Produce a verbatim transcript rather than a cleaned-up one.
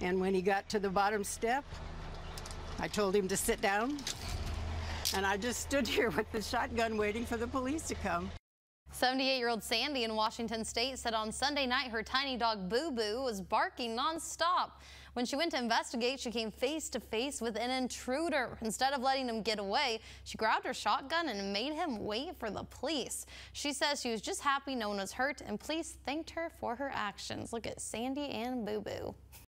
And when he got to the bottom step, I told him to sit down. And I just stood here with the shotgun waiting for the police to come. seventy-eight-year-old Sandy in Washington State said on Sunday night her tiny dog Boo Boo was barking nonstop. When she went to investigate, she came face to face with an intruder. Instead of letting him get away, she grabbed her shotgun and made him wait for the police. She says she was just happy no one was hurt, and police thanked her for her actions. Look at Sandy and Boo Boo.